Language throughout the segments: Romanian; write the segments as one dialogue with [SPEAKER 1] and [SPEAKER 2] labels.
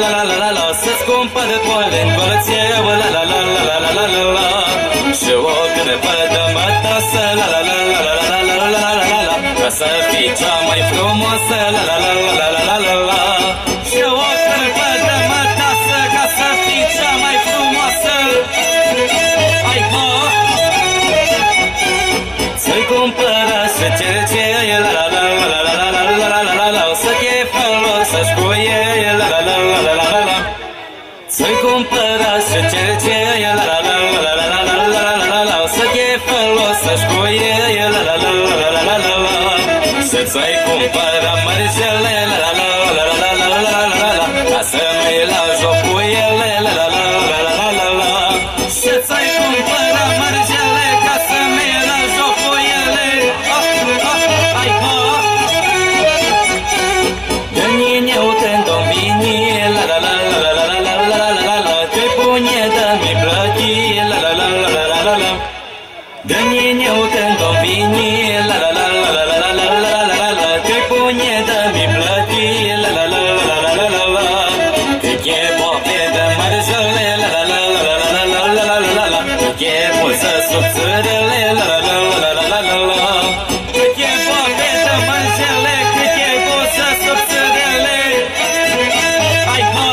[SPEAKER 1] la la la la, să-ți cumpăr toale în colție, la la la la la la la la la. Și o crepă de mătasă, la la la la la la la la la la la, ca să fii cea mai frumoasă, la la la la la la la la. Și o crepă de mătasă, ca să fii cea mai frumoasă. Hai ho! Să-i cumpără și cercei, la la la la la la la la la la la, să fie folosăși cu ei, la la la la la la la. Să-i cumpără și cercei, la la la la la la la la la la la, să fie folosăși cu ei, la la la la la la la la. Să-ți cumpără mărgele, la la la la la la la la la la, ca să mi-i la joc cu ele, la la la la la la la la. Să-ți cumpără mărgele, ca să mi-i la joc cu ele. Hai ho! Dă-mi uite-n-o vini, la la la la la la la la la la la, te-i pune de-mi plăti, la la la la la la la la. Dă-mi uite-n-o vini, la la la la la la la la la la la, te-i pune de-mi plăti, la la la la la la la la. Te chepo pe de mărjele, la la la la la la la la la la la, te chepo să subțărele, la la la la la la la la. Te chepo pe de mărjele, te chepo să subțărele. Hai ho!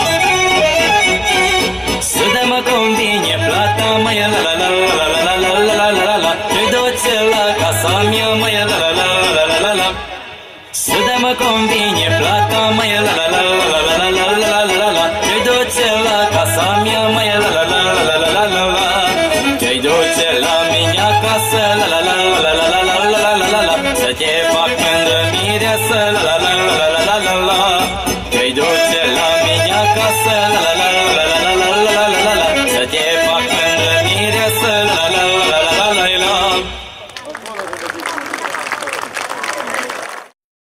[SPEAKER 1] Să dă-mă convine plata măi, la la la la la la la la la la la, te-i duce la casa mea măi, la la la la la la la. Să dă-mă convine plata măi, la la la la la la la la la la la, te-i duce la casa mea măi, la la la la la la la la. Te-i duce la mine acasă, la la la la la la la la la la la, să te fac mândră mireasă, la la la la la la la la. Te-i duce la mine acasă, la la la